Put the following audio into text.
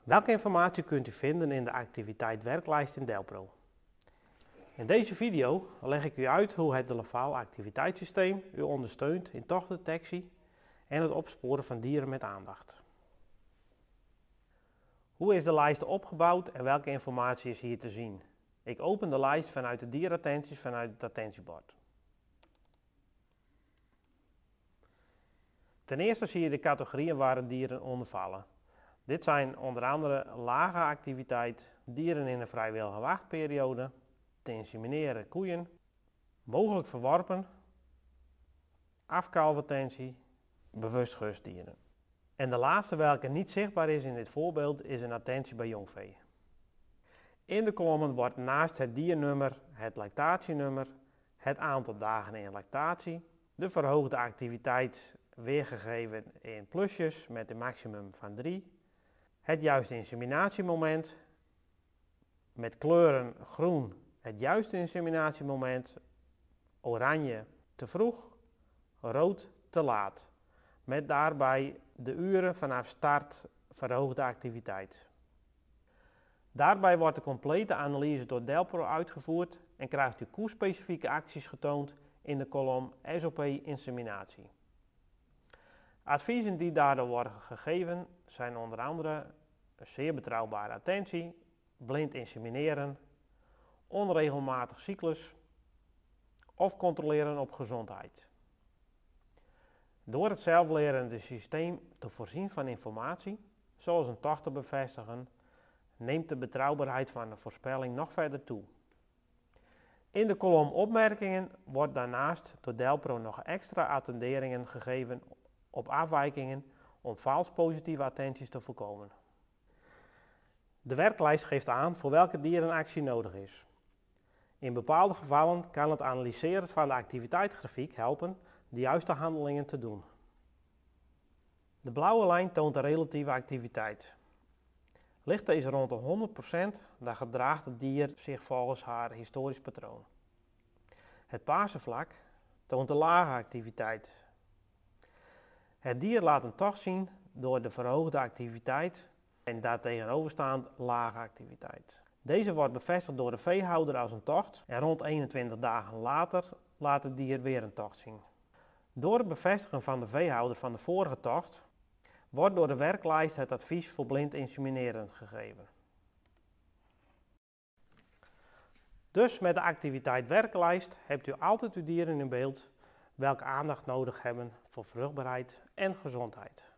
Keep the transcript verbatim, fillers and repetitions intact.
Welke informatie kunt u vinden in de activiteit werklijst in Delpro? In deze video leg ik u uit hoe het de Laval activiteitssysteem u ondersteunt in tochtdetectie en het opsporen van dieren met aandacht. Hoe is de lijst opgebouwd en welke informatie is hier te zien? Ik open de lijst vanuit de dierattenties vanuit het attentiebord. Ten eerste zie je de categorieën waar de dieren onder vallen. Dit zijn onder andere lage activiteit, dieren in een vrijwillige wachtperiode, te insemineren koeien, mogelijk verworpen, afkalfattentie, bewust gustdieren. En de laatste welke niet zichtbaar is in dit voorbeeld is een attentie bij jongvee. In de kolommen wordt naast het diernummer het lactatienummer, het aantal dagen in lactatie, de verhoogde activiteit weergegeven in plusjes met een maximum van drie, het juiste inseminatiemoment, met kleuren groen het juiste inseminatiemoment, oranje te vroeg, rood te laat, met daarbij de uren vanaf start verhoogde activiteit. Daarbij wordt de complete analyse door Delpro uitgevoerd en krijgt u koerspecifieke acties getoond in de kolom S O P inseminatie. Adviezen die daardoor worden gegeven zijn onder andere een zeer betrouwbare attentie, blind insemineren, onregelmatig cyclus of controleren op gezondheid. Door het zelflerende systeem te voorzien van informatie, zoals een tocht te bevestigen, neemt de betrouwbaarheid van de voorspelling nog verder toe. In de kolom opmerkingen wordt daarnaast door Delpro nog extra attenderingen gegeven op afwijkingen om vals positieve attenties te voorkomen. De werklijst geeft aan voor welke dieren actie nodig is. In bepaalde gevallen kan het analyseren van de activiteitsgrafiek helpen de juiste handelingen te doen. De blauwe lijn toont de relatieve activiteit. Ligt deze rond de honderd procent, dan gedraagt het dier zich volgens haar historisch patroon. Het paarse vlak toont de lage activiteit. Het dier laat een tocht zien door de verhoogde activiteit en daartegenoverstaand lage activiteit. Deze wordt bevestigd door de veehouder als een tocht en rond eenentwintig dagen later laat het dier weer een tocht zien. Door het bevestigen van de veehouder van de vorige tocht wordt door de werklijst het advies voor blind insemineren gegeven. Dus met de activiteit werklijst hebt u altijd uw dieren in beeld welke aandacht nodig hebben voor vruchtbaarheid en gezondheid.